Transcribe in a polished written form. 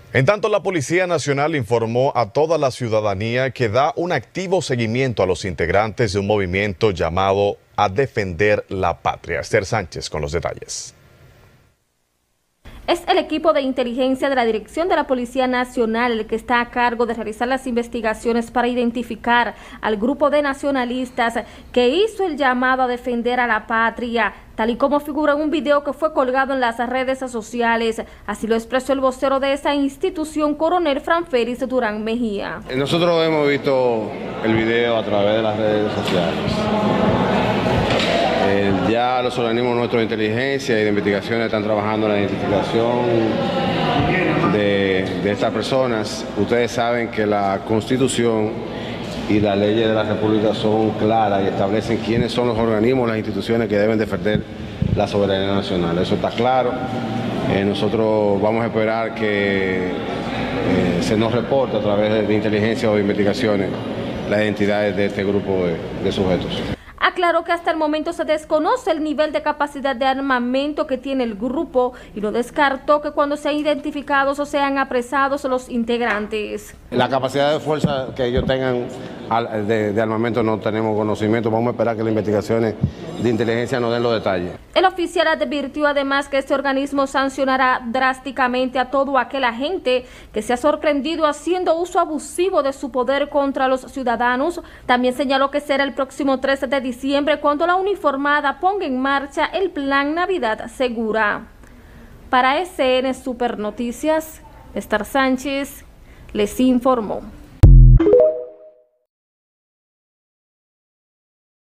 En tanto, la Policía Nacional informó a toda la ciudadanía que da un activo seguimiento a los integrantes de un movimiento llamado a defender la patria. Esther Sánchez con los detalles. Es el equipo de inteligencia de la Dirección de la Policía Nacional el que está a cargo de realizar las investigaciones para identificar al grupo de nacionalistas que hizo el llamado a defender a la patria, tal y como figura en un video que fue colgado en las redes sociales. Así lo expresó el vocero de esa institución, coronel Franferis Durán Mejía. Nosotros hemos visto el video a través de las redes sociales. Ya los organismos nuestros de inteligencia y de investigación están trabajando en la identificación de estas personas. Ustedes saben que la Constitución y las leyes de la República son claras y establecen quiénes son los organismos, las instituciones que deben defender la soberanía nacional. Eso está claro. Nosotros vamos a esperar que se nos reporte a través de inteligencia o de investigaciones las identidades de este grupo de sujetos. Aclaró que hasta el momento se desconoce el nivel de capacidad de armamento que tiene el grupo y no descartó que cuando sean identificados o sean apresados los integrantes. La capacidad de fuerza que ellos tengan de armamento no tenemos conocimiento, vamos a esperar que las investigaciones de inteligencia nos den los detalles. El oficial advirtió además que este organismo sancionará drásticamente a todo aquel agente que se ha sorprendido haciendo uso abusivo de su poder contra los ciudadanos. También señaló que será el próximo 13 de diciembre cuando la uniformada ponga en marcha el Plan Navidad Segura. Para SN Super Noticias, Esther Sánchez les informó.